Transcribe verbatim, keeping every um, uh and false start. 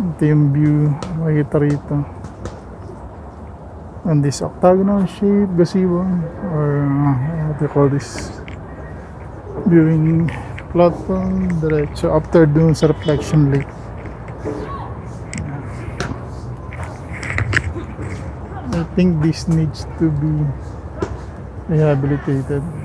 Ito yung view makikita rito. And this octagonal shape gazebo, or uh, what do you call this, viewing platform diretso after dun sa reflection lake. I think this needs to be rehabilitated.